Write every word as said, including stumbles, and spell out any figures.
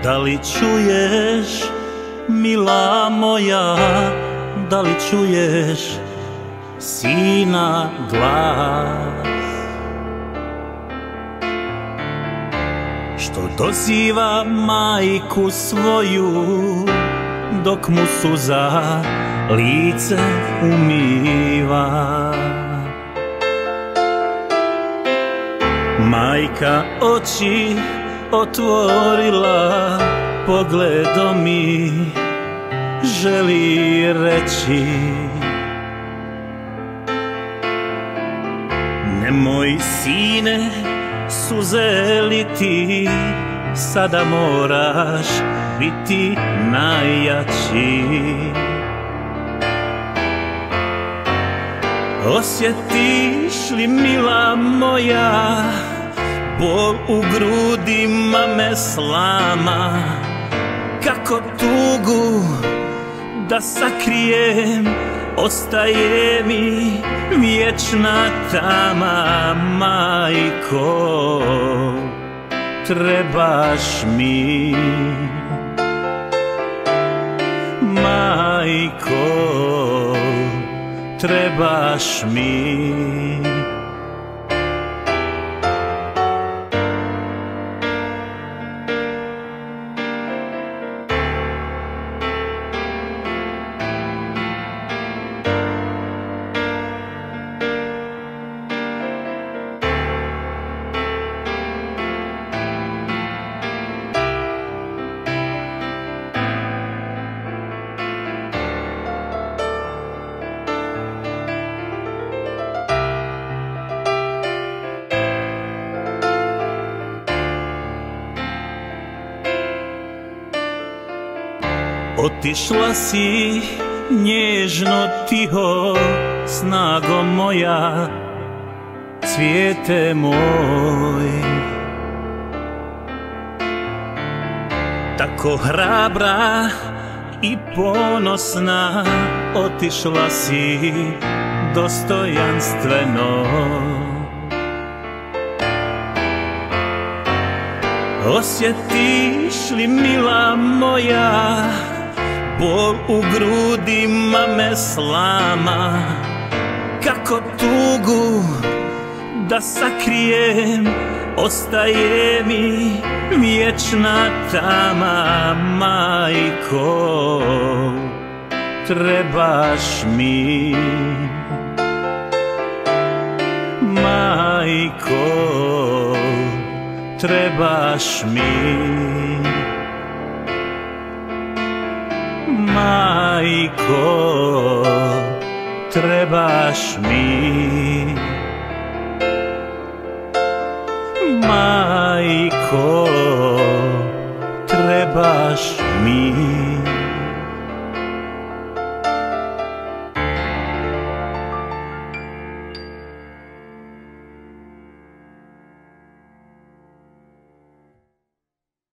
Da li čuješ, mila moja, da li čuješ sina glas? Što doziva majku svoju, dok mu suza lice umiva. Majka oči otvorila, pogledom mi želi reći: nemoj sine suze liti, sada moraš biti najjači. Osjetiš li, mila moja, bol u grudima me slama, kako tugu da sakrijem, ostaje mi vječna tama. Majko, trebaš mi, majko, trebaš mi. Otišla si nježno, tiho, snago moja, cvijete moj. Tako hrabra i ponosna, otišla si dostojanstveno. Osjetiš li, mila moja, bol u grudima me slama, kako tugu da sakrijem, ostaje mi vječna tama. Majko, trebaš mi, majko, trebaš mi, majko, trebaš mi.